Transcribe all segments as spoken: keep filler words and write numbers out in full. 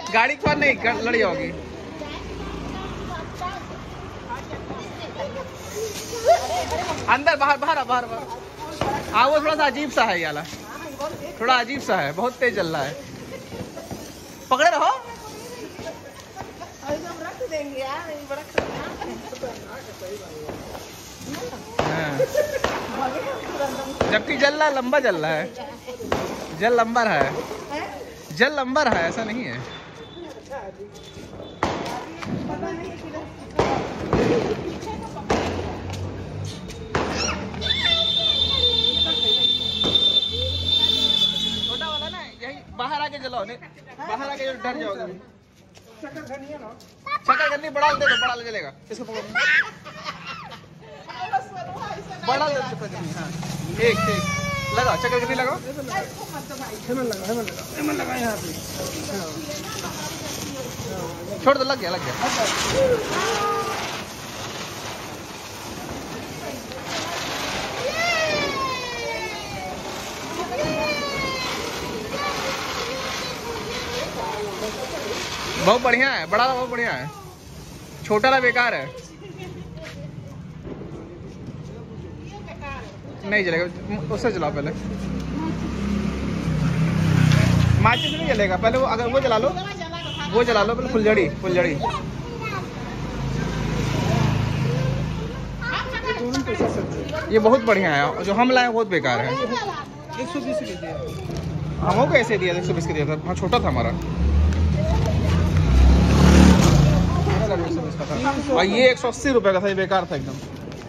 गाड़ी के पास नहीं, लड़ जाओगी। अंदर बाहर बाहर बाहर बाहर। हाँ वो थोड़ा सा अजीब सा है, ये वाला थोड़ा अजीब सा है, बहुत तेज चल रहा है। पकड़े रहो। हाँ। जबकि जल रहा, लंबा जल रहा है, जल लंबा रहा है, जल लंबा रहा है, ऐसा नहीं है। छोटा वाला ना, यही बाहर आके जलाओ, नहीं बाहर आके डर जाओगे। शकरकंदी बड़ा दे दो, बड़ा जलेगा। इसको पकड़ो, बड़ा दे दो। हाँ एक एक लगाओ, शकरकंदी लगाओ। हेमन लगा, हेमन लगा, हेमन लगा यहाँ पे। छोड़ दो, लग गया लग गया। बहुत बढ़िया है, बड़ा बहुत बढ़िया है, छोटा ना बेकार है। नहीं जलेगा, उससे जलाओ पहले। माचिस नहीं जलेगा, पहले वो अगर वो जला लो, वो जला लो पहले, फुलझड़ी फुलझड़ी। ये बहुत बढ़िया है, जो हम लाए बहुत बेकार है। एक सौ बीस के हमको कैसे दिया? एक सौ बीस के दिया था, हाँ छोटा था हमारा। और ये एक सौ अस्सी रुपए का था, ये बेकार था एकदम।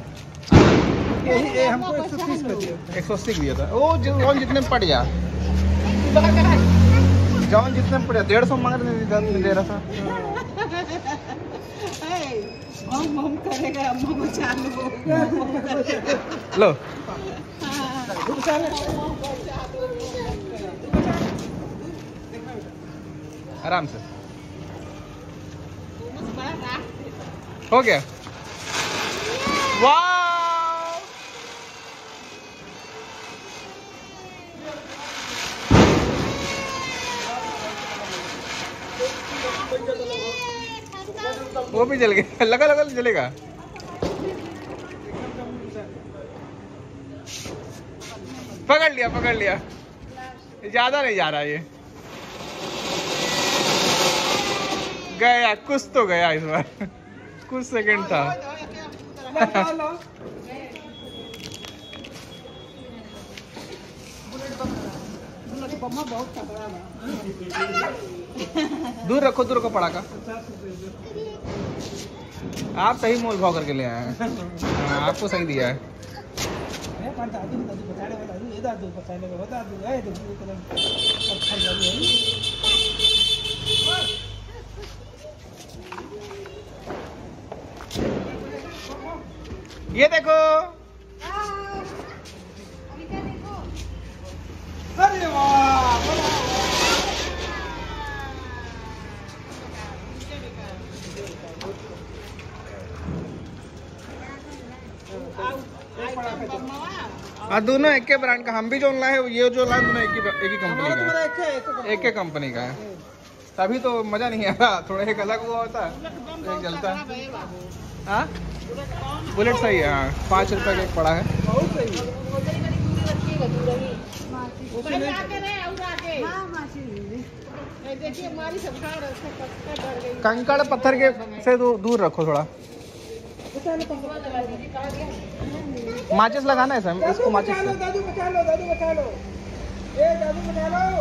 ये हमको एक सौ तीस का दिया, एक सौ अस्सी का दिया था। वो जॉन जितने में पड़ गया, जॉन जितने में पड़ गया, डेढ़ सौ मांग रहे दे रहा था। लो आराम से हो गया। वाह वो भी जल गया, लगा लगा जलेगा। पकड़ लिया पकड़ लिया, ज्यादा नहीं जा रहा ये। गया, कुछ तो गया इस बार, कुछ सेकंड था। दूर रखो, दूर रखो पड़ाका। आप सही मोल भाव करके ले आए हैं, आपको सही दिया है। ये देखो, अरे वाह, हाँ दोनों एक के ब्रांड का। हम भी जो लाए हैं, ये जो लाए दोनों एक ही एक ही कंपनी का है, एक ही कंपनी का है। तभी तो मजा नहीं आ रहा, थोड़ा एक अलग हुआ होता है, एक जलता है। हाँ बुलेट सही है, हाँ पाँच रुपए का एक पड़ा है। कंकड़ पत्थर के से दूर रखो थोड़ा। माचिस लगाना है सर इसको, माचिस से। दादू बचा लो, दादू बचा लो, ए दादू बचा लो।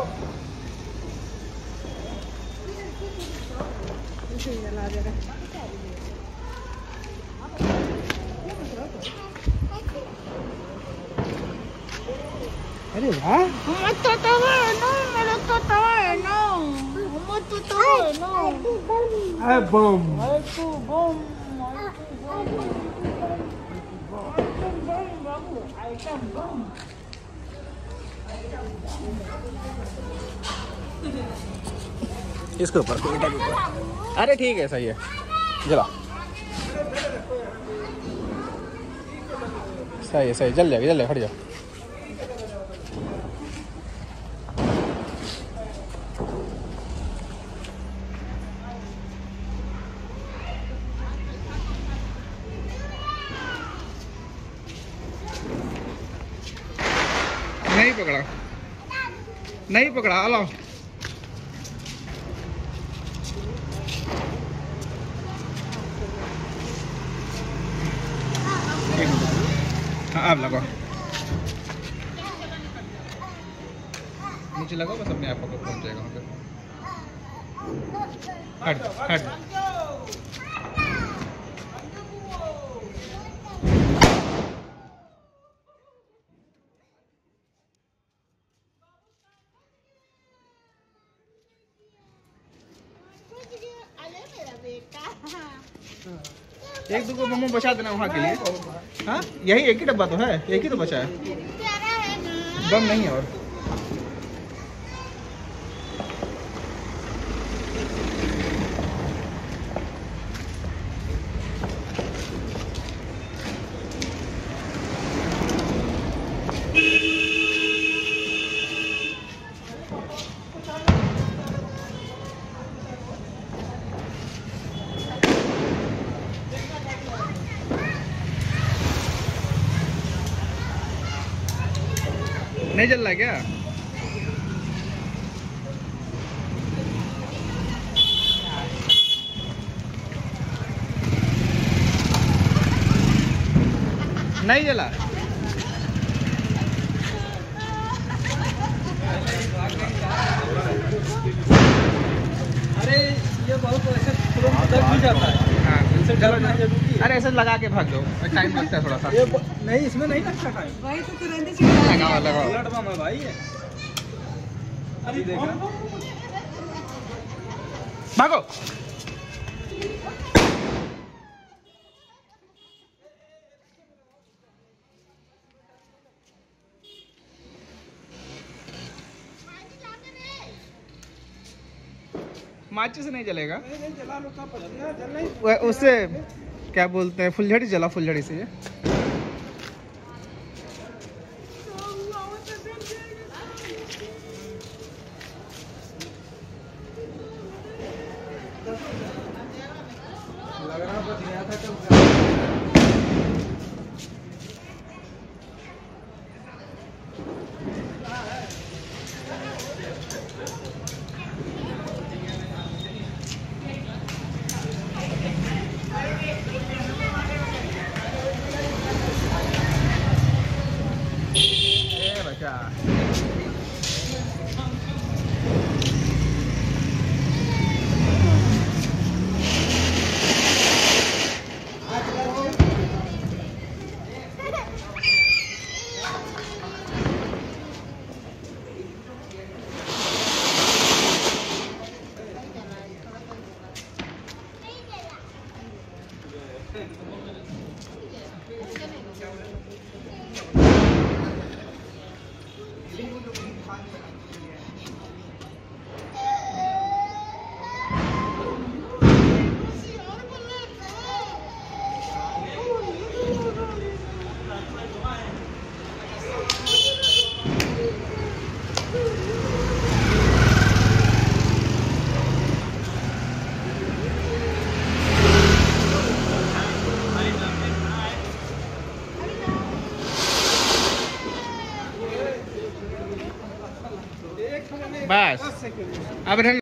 अरे वाह, मत तो तवा नो, मेरा तो तवा है नो, मत तो तवा है नो। अरे बम, अरे तू बम, इसके ऊपर, अरे ठीक है, सही है, जला सही है, सही जल जाएगा, जल जाएगा, हट जाओ। पकड़ा, नहीं पकड़ा। लो हाँ आप लगाओ, नीचे लगाओ बस, अपने आप पकड़ पहुंच जाएगा वहाँ पे। हट हट एक दो को मम्मा बचा देना वहाँ के लिए। हाँ यही एक ही डब्बा तो है, एक ही तो बचा है, दम नहीं है और। नहीं जल रहा है क्या? नहीं जला। अरे ये बहुत ऐसे तुरंत दब भी जाता है। हाँ अरे ऐसे लगा के भाग दो, टाइम लगता है थोड़ा सा। ये नहीं, इसमें नहीं लगता टाइम भाई, तो तुरंत ही लगाओ लगाओ। बुलेट बम है भाई ये। अभी देखा भागो। माचिस से नहीं जलेगा, नहीं जला लो सब जल नहीं। वो- उससे क्या बोलते हैं, फुलझड़ी जला, फुलझड़ी से ये। लग रहा बच गया था कल। ए बच्चा बस अब